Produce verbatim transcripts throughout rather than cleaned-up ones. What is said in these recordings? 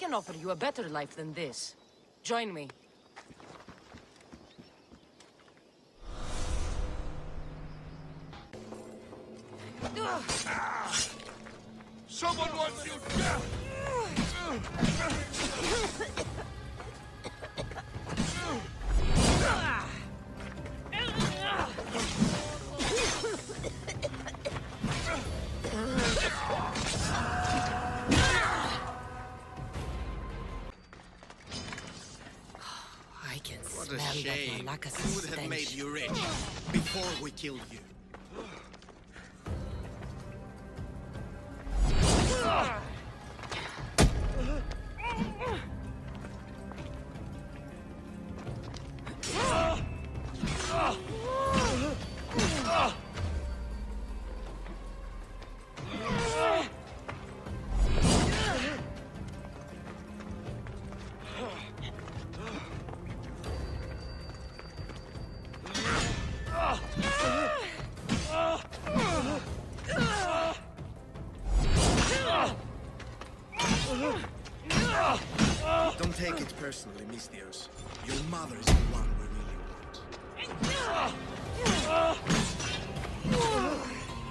can offer you a better life than this. Join me. Someone wants you dead! I can What smell a shame. that Malaka's We would have stench. made you rich before we killed you. Don't take it personally, Misthios. Your mother is the one we really want.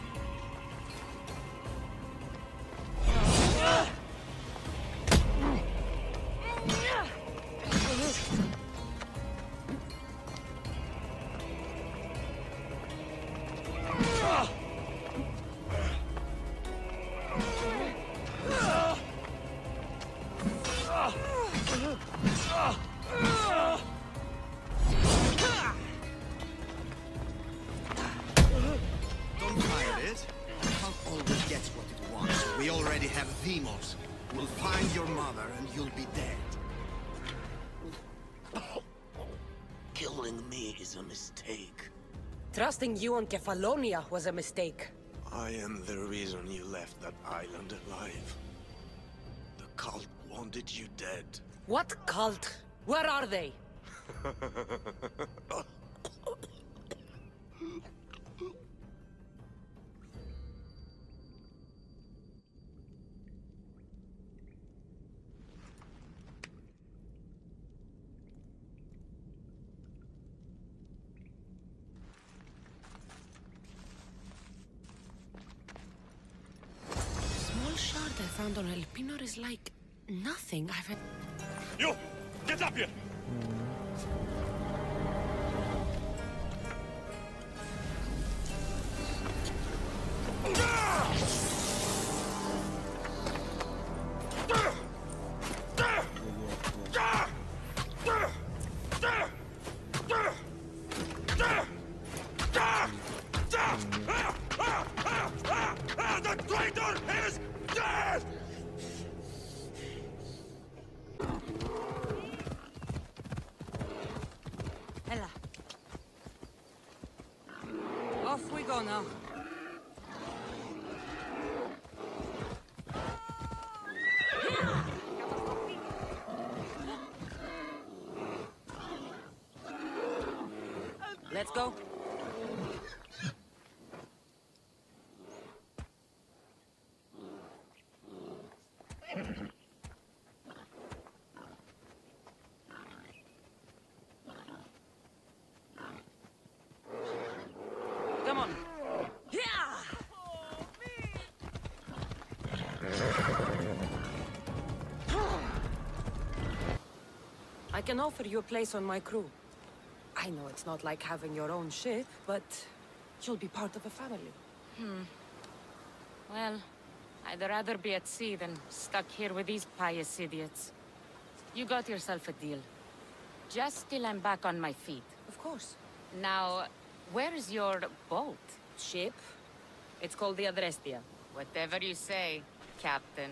Don't fight it. Cult always gets what it wants. We already have Demos. We'll find your mother and you'll be dead. Killing me is a mistake. Trusting you on Kefalonia was a mistake. I am the reason you left that island alive. The cult wanted you dead. What cult? Where are they? Small shard I found on Elpinor is like nothing I've had. You! Get up here! The traitor is dead! Ella. Off we go now. Let's go. Come on. I can offer you a place on my crew. I know it's not like having your own ship, but you'll be part of a family. Hmm. Well, I'd rather be at sea than stuck here with these pious idiots. You got yourself a deal. Just till I'm back on my feet. Of course. Now, where's your boat? Ship? It's called the Adrestia. Whatever you say, Captain.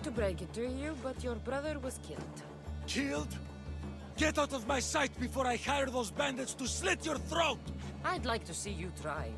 to break it to you, but your brother was killed. Killed? Get out of my sight before I hire those bandits to slit your throat! I'd like to see you try.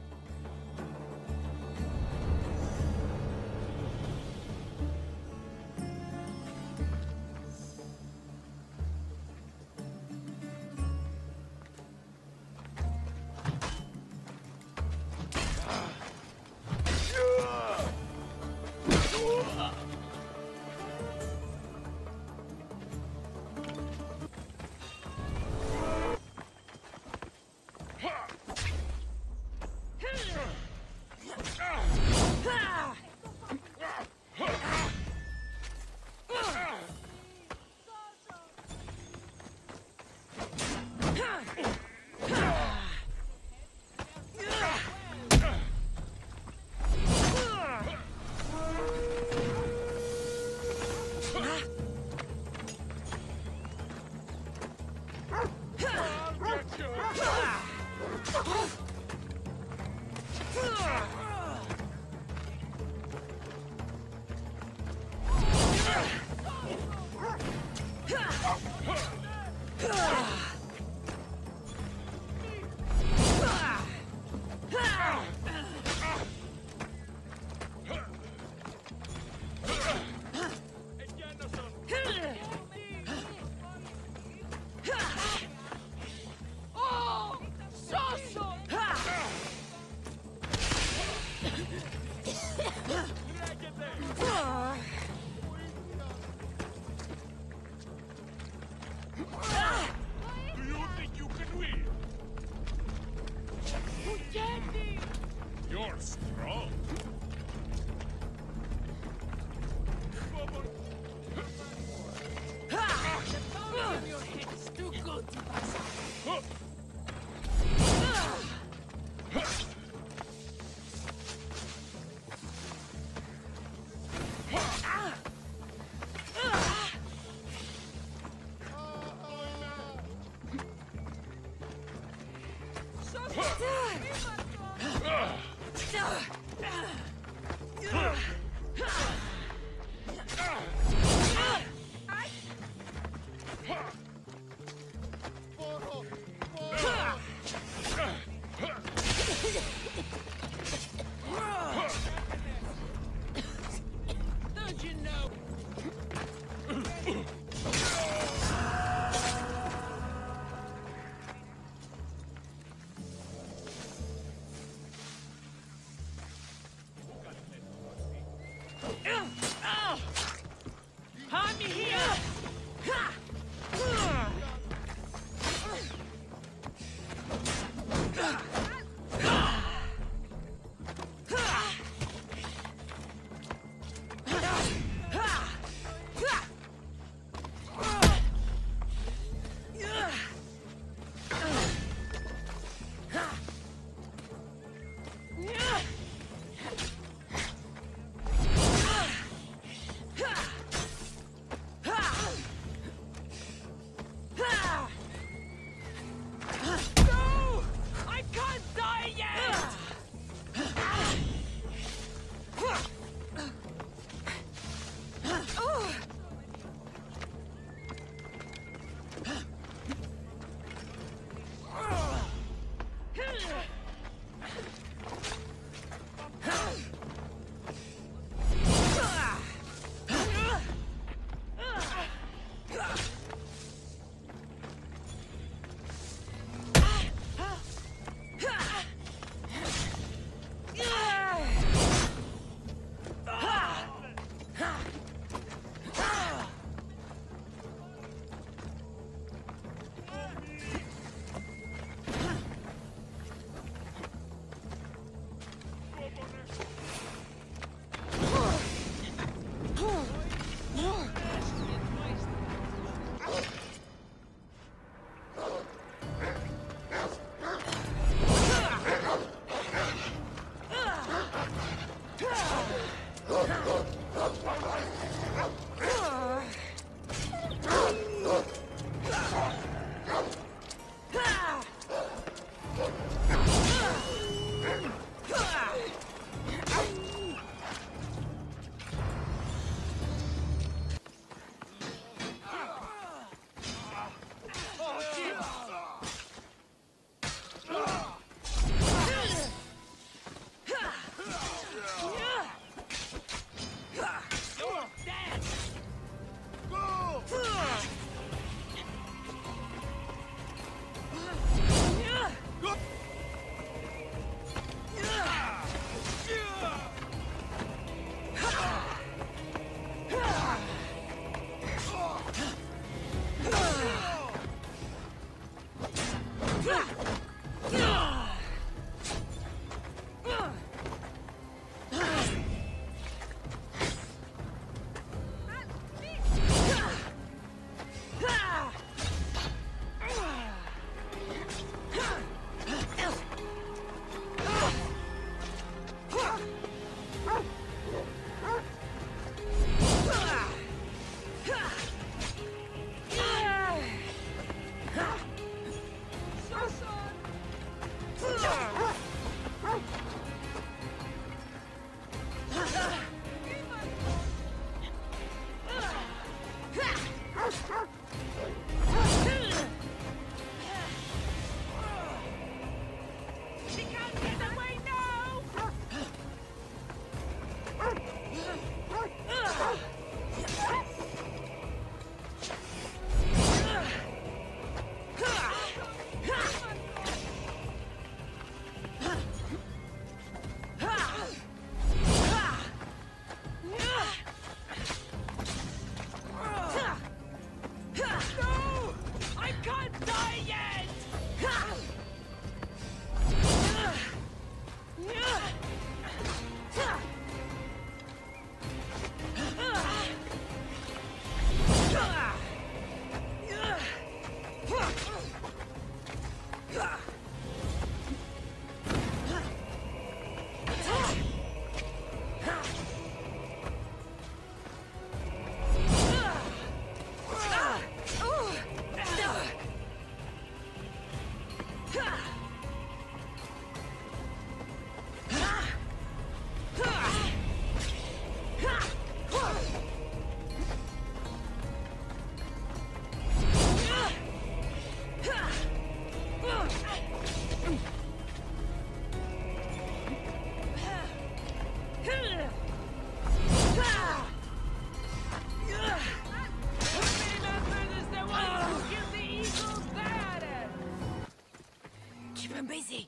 I'm busy.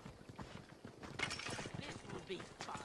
This will be fun.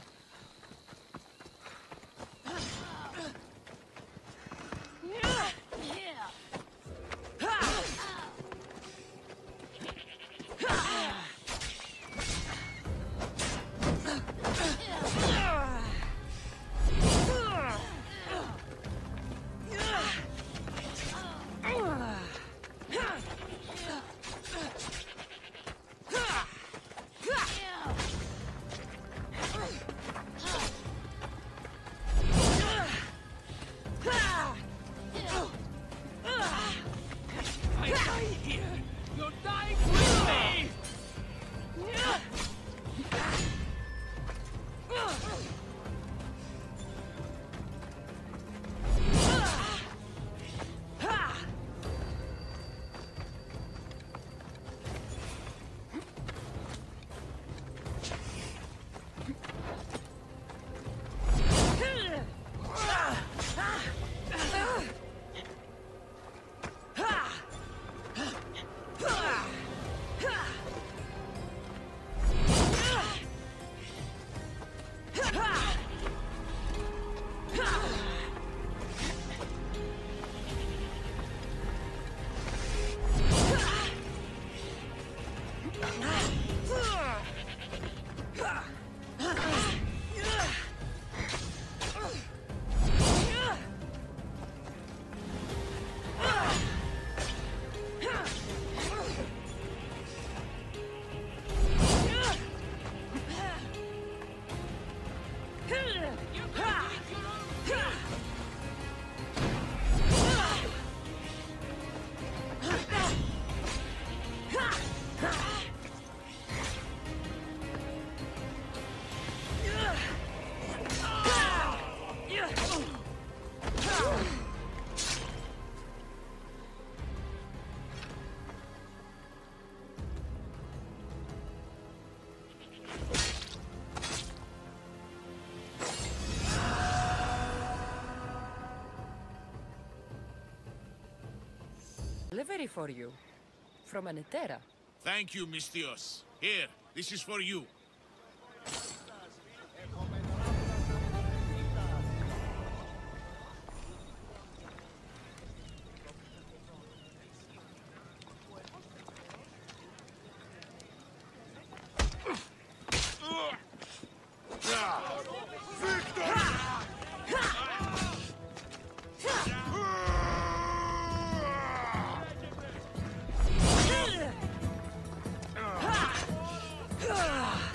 Delivery for you. From Anetera. Thank you, Misthios. Here, this is for you. Ah!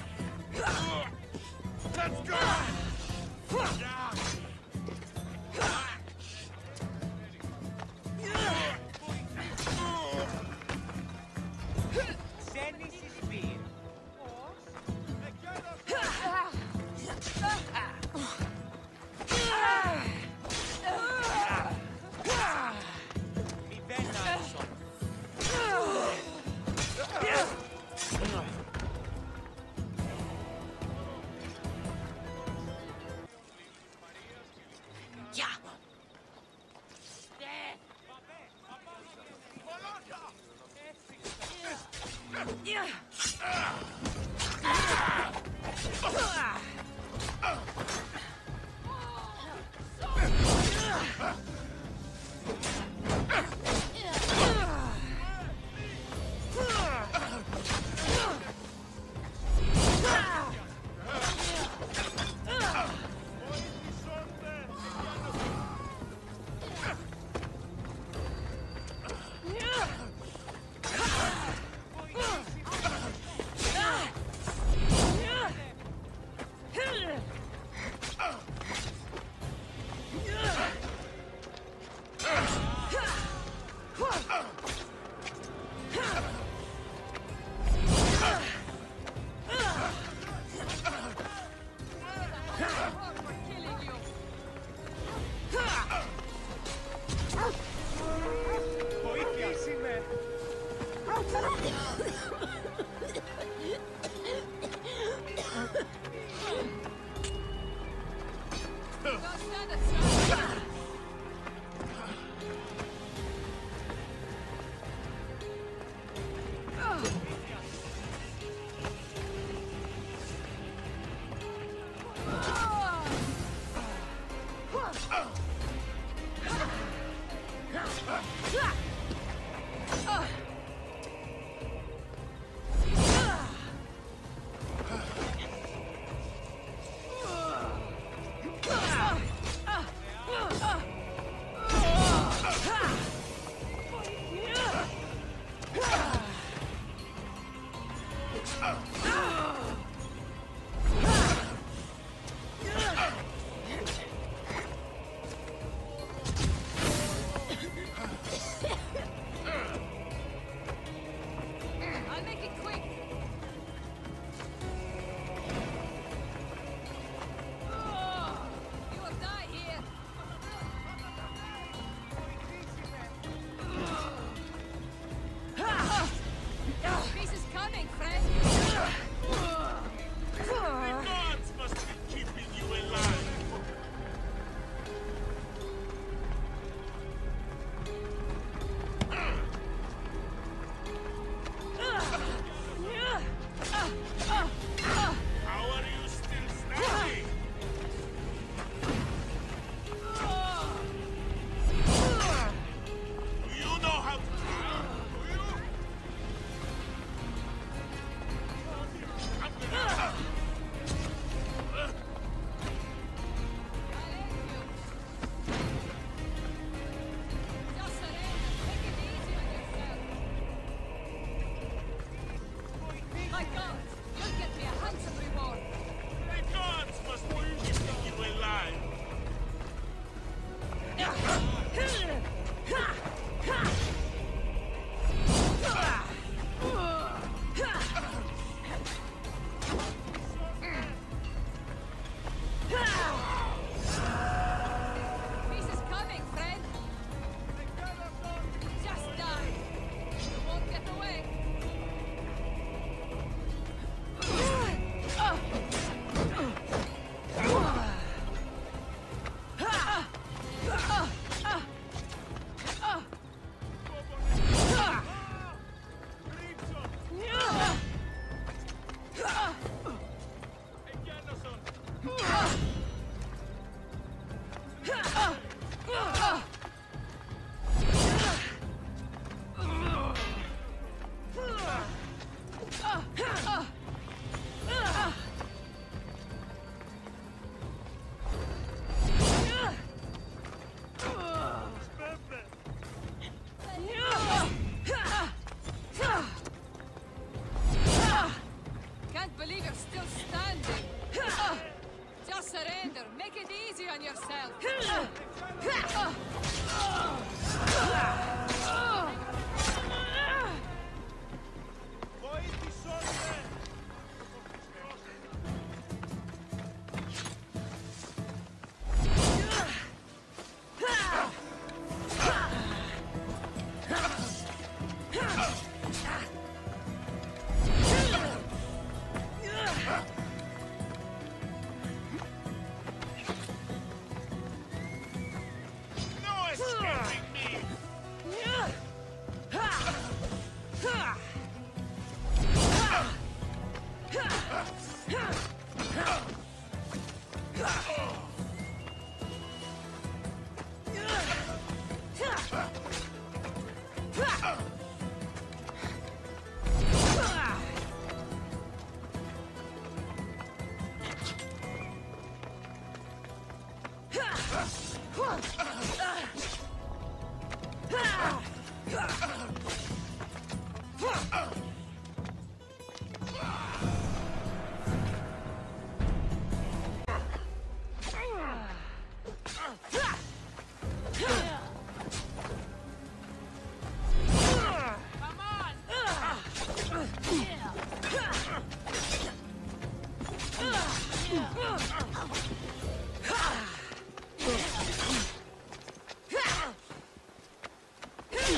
Ugh!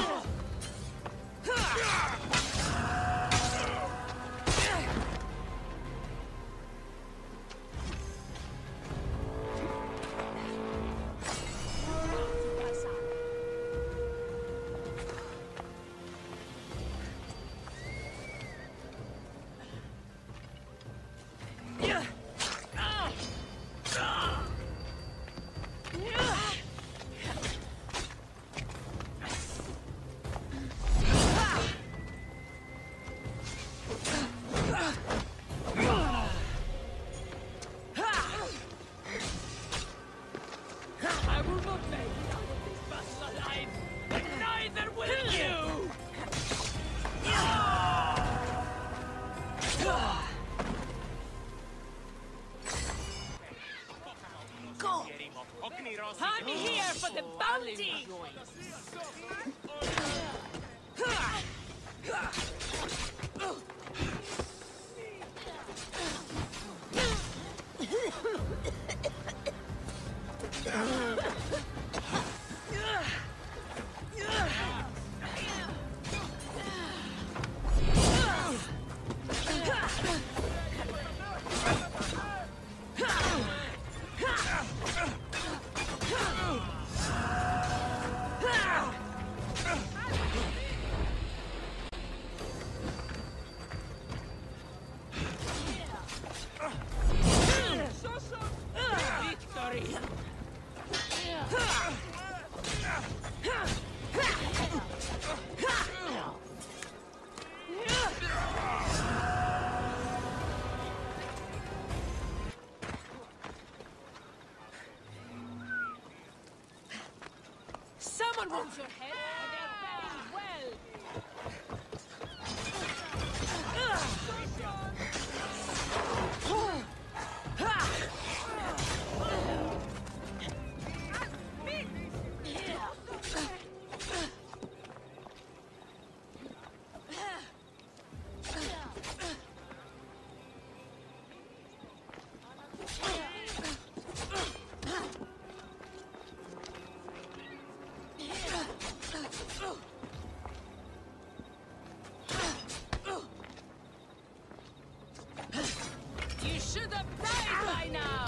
bounty! Someone wants your head, and they're very well. You should have died by now!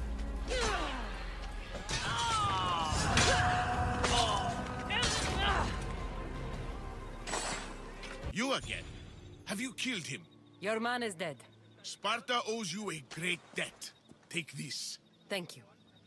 You again? Have you killed him? Your man is dead. Sparta owes you a great debt. Take this. Thank you.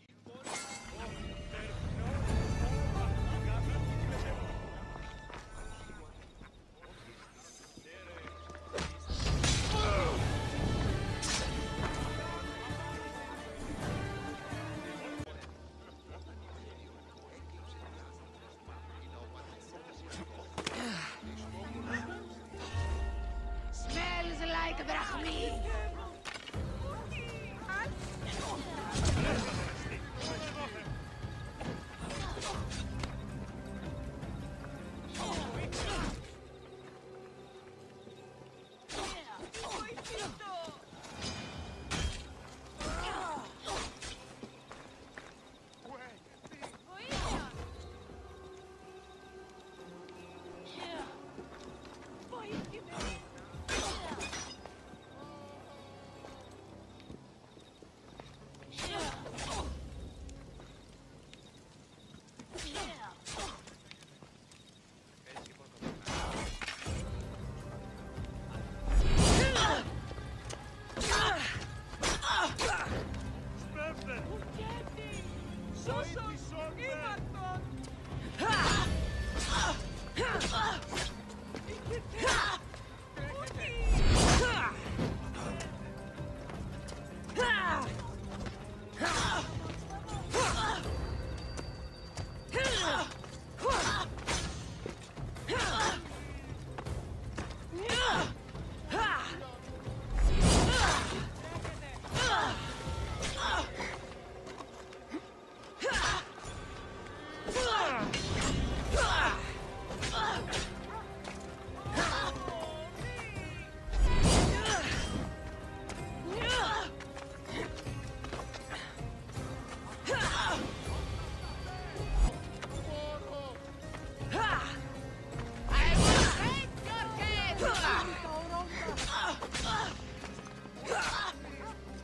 Smells like brahmi!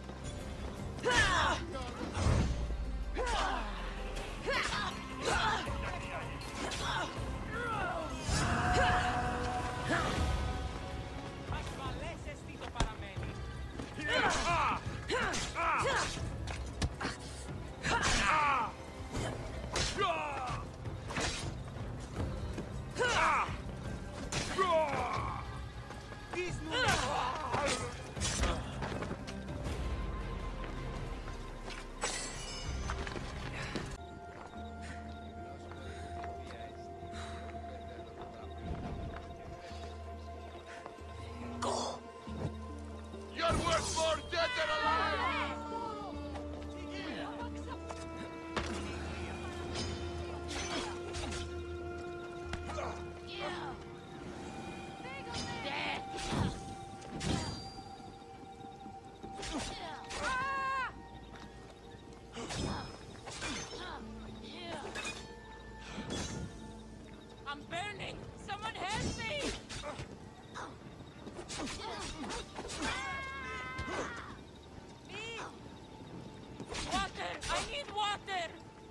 Ah! Help me! Me! Water! I need water!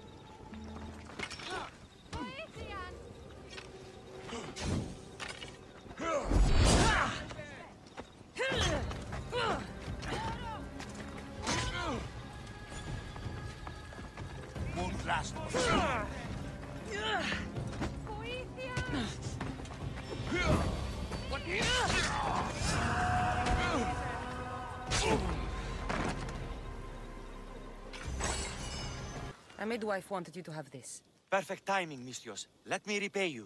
Won't last. What is A midwife wanted you to have this. Perfect timing, Misthios. Let me repay you.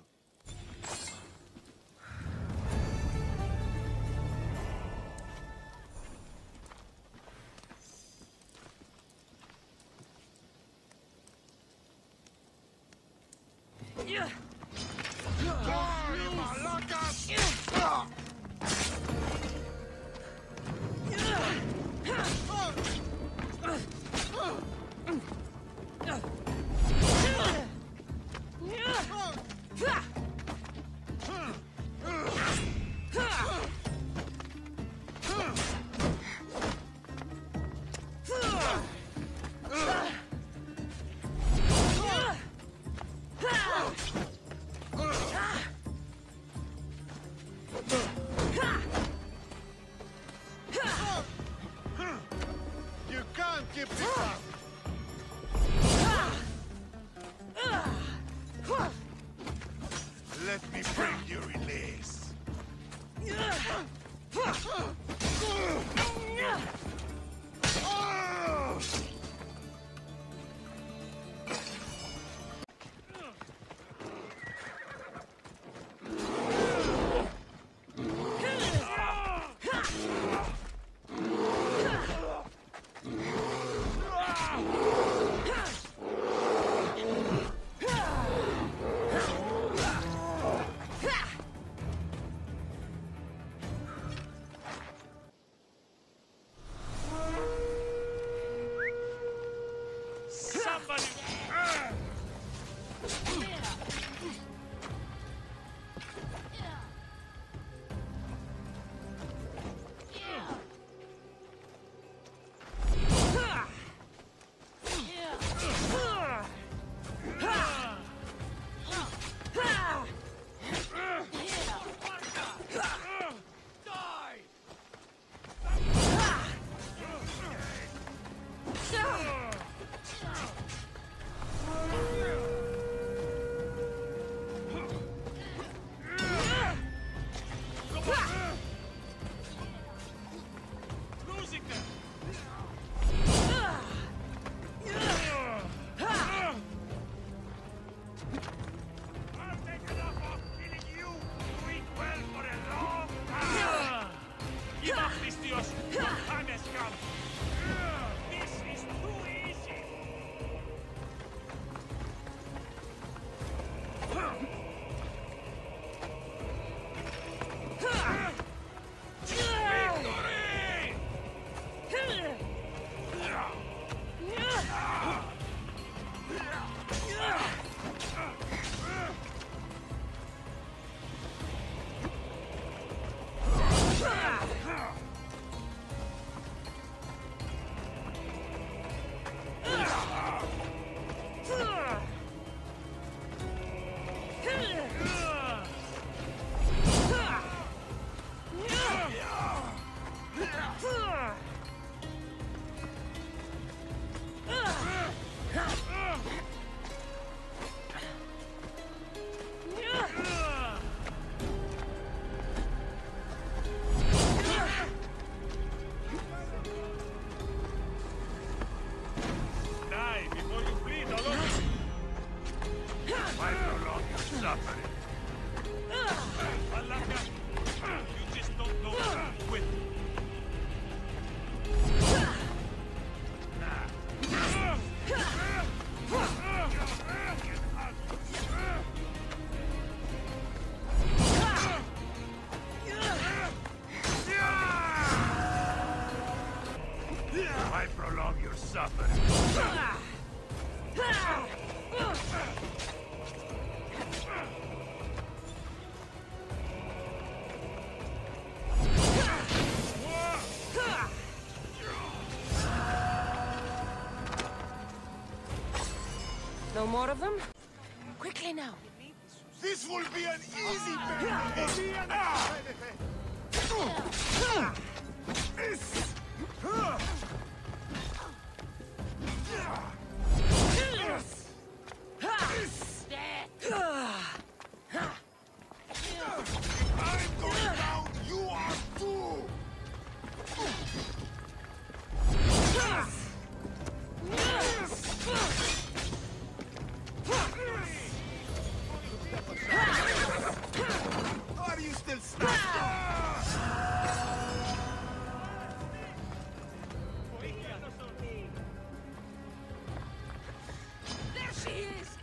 You can't keep this up! Let me break your release. No more of them? Quickly now. This will be an easy I'm going down, you are too! Are you still stuck? There she is!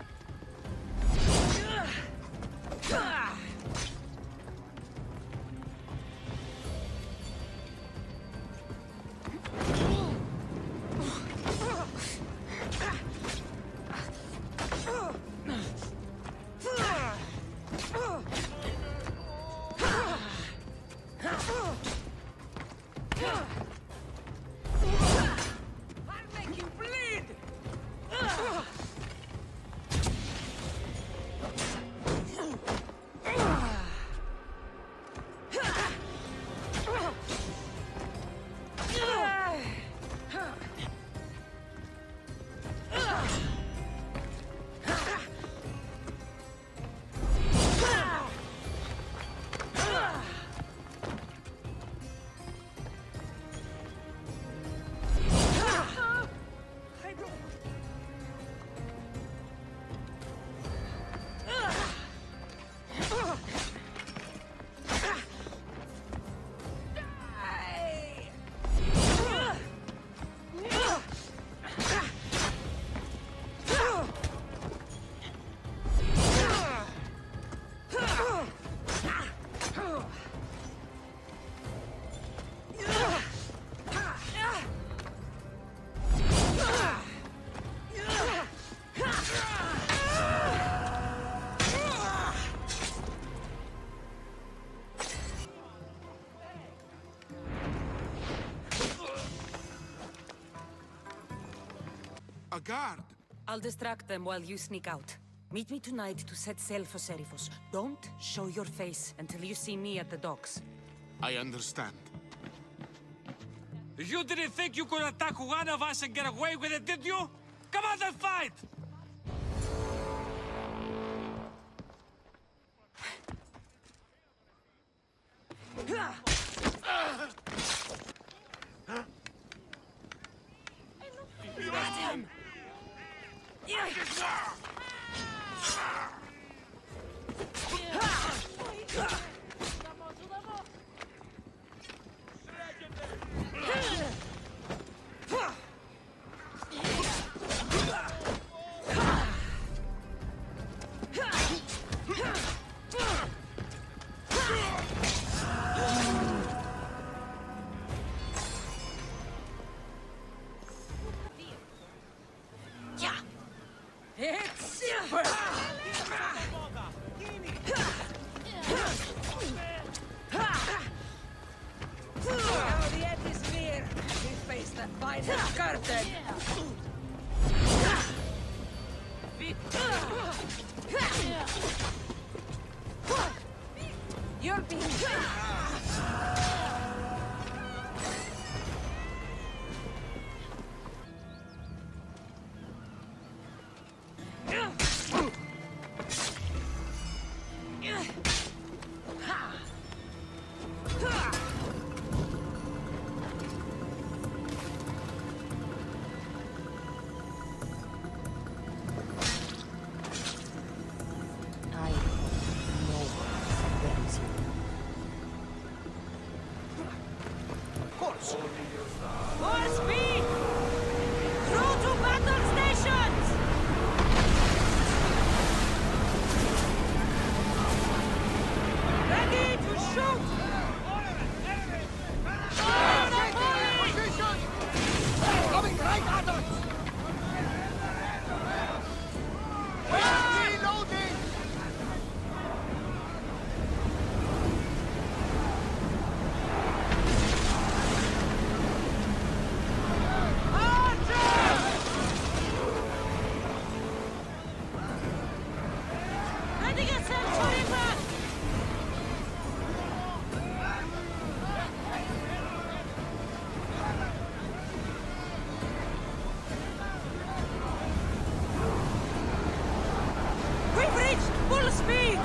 I'll make you bleed! A guard! I'll distract them while you sneak out. Meet me tonight to set sail for Serifos. Don't show your face until you see me at the docks. I understand. You didn't think you could attack one of us and get away with it, did you? Come on and fight! It's... Now the end is near. We face the final curtain. You're being... Ready yourself, turning back! We've reached full speed!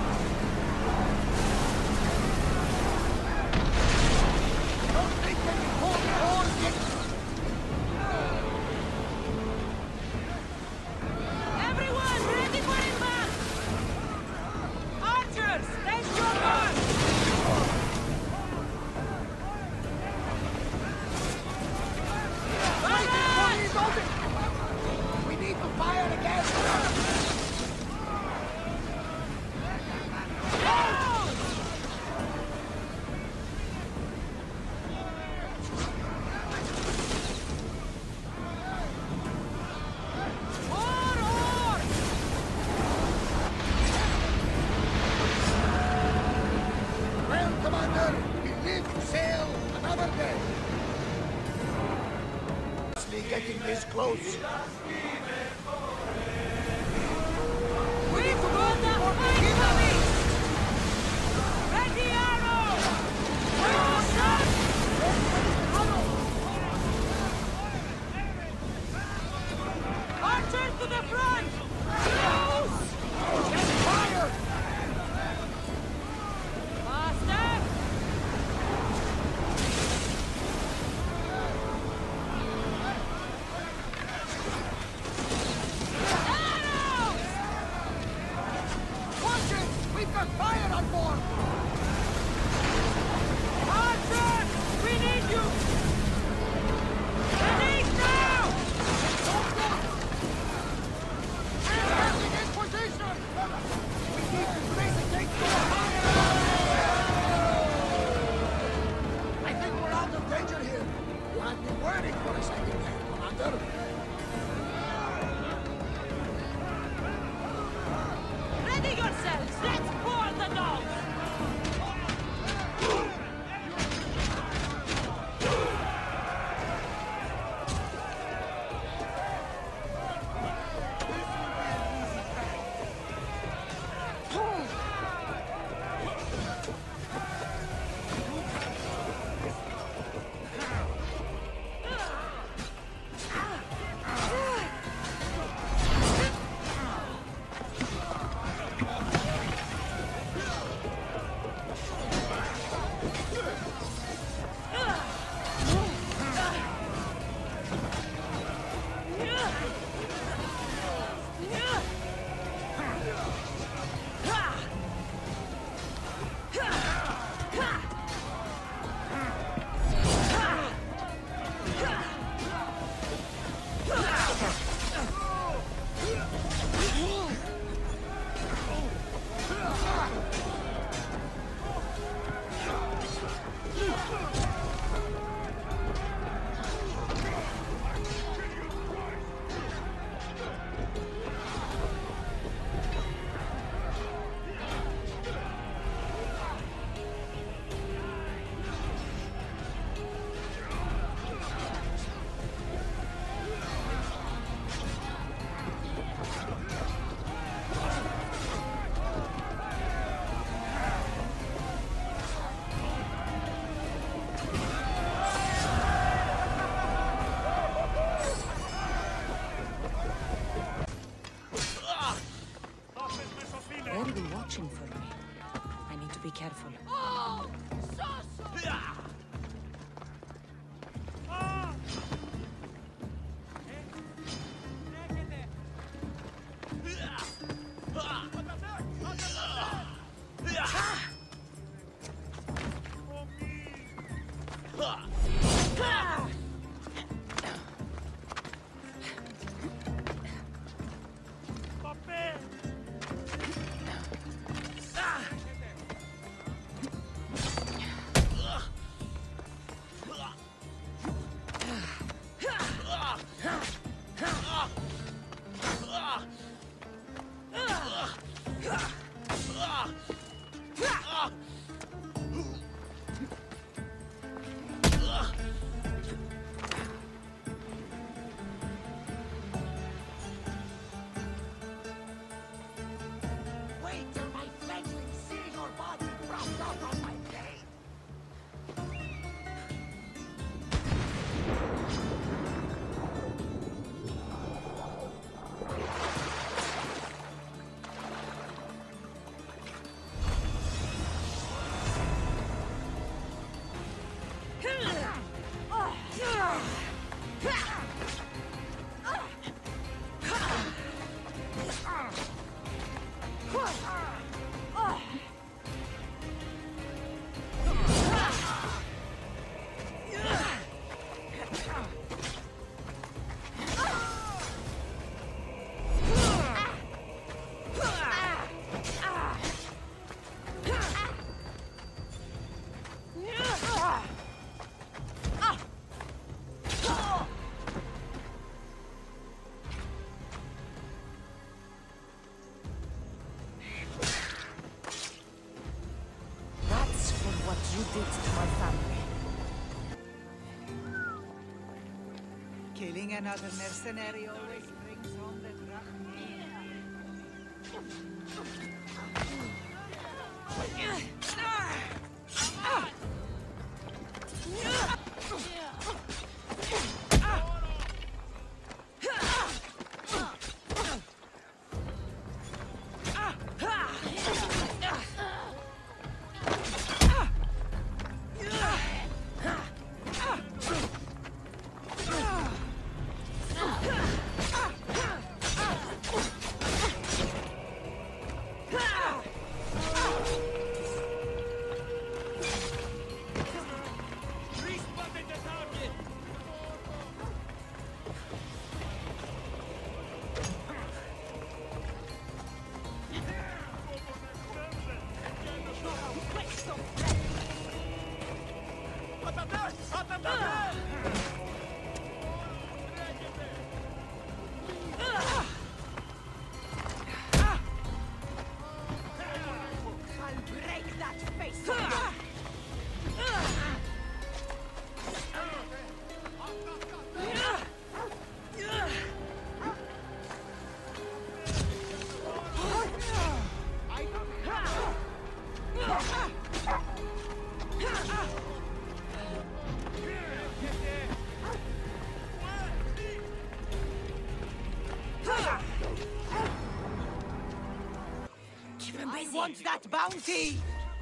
Everyone, ready for impact! Archers, raise your guns! We need to fire again! Well, Commander, we live to sail another day. Getting this close. We've got the fight coming! Ready arrow! Archers to the front! Close! Get fire! Faster! Watch it! We've got fire on board! Archers! We need you! Ready now! Standing in position! We need to place the gate door! I think we're out of danger here. You had me worried for a second there, Commander. Ready yourselves! Let's board the dogs! They'll be watching for me. I need to be careful. Killing another mercenary always brings home the drachma. I want that bounty!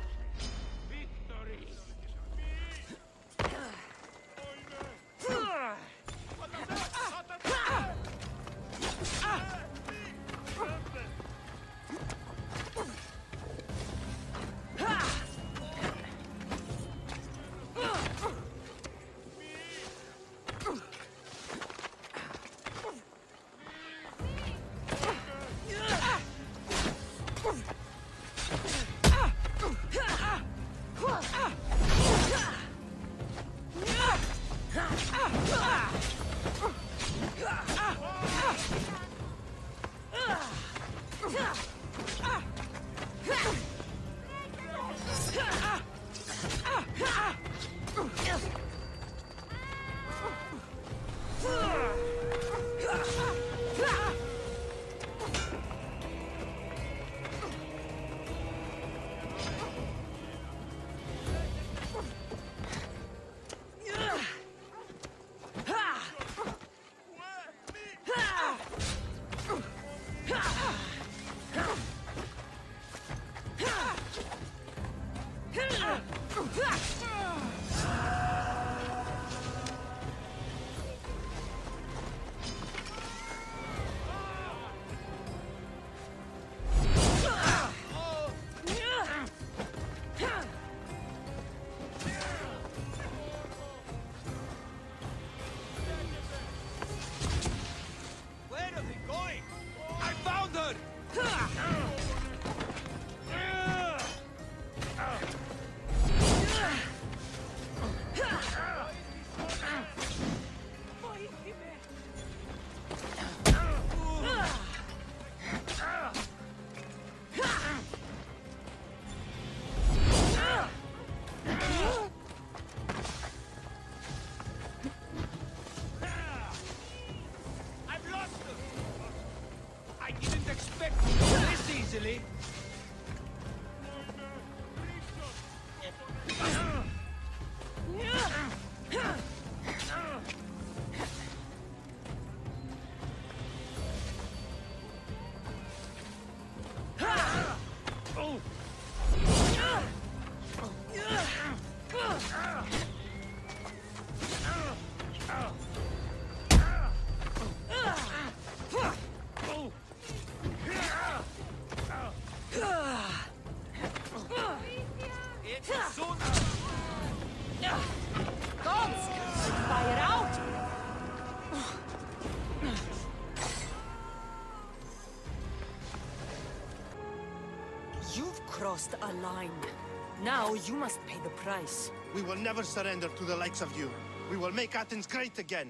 Crossed a line. Now you must pay the price. We will never surrender to the likes of you. We will make Athens great again.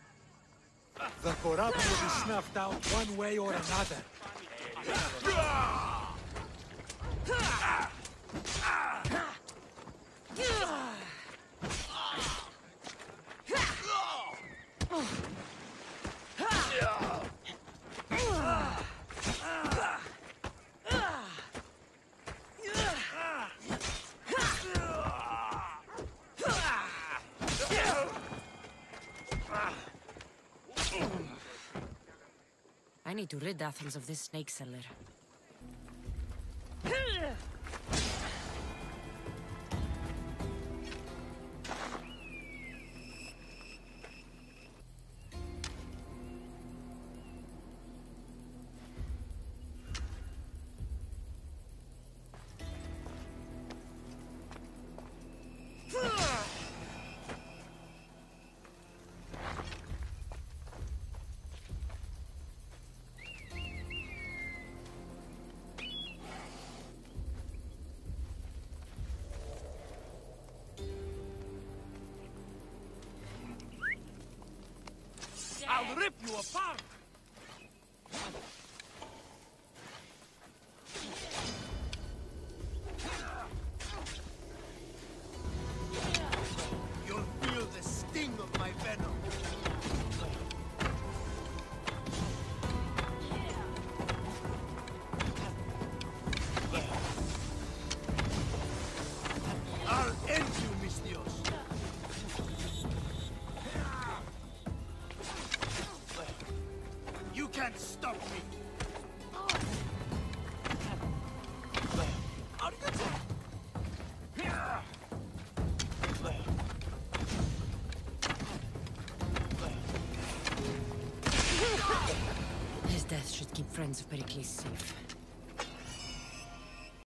The corrupt will be snuffed out one way or another. need to rid Athens of this snake seller. I'll rip you apart! You'll feel the sting of my venom. I'll end you, Misthios. You can't stop me. Out of control. His death should keep friends of Pericles safe.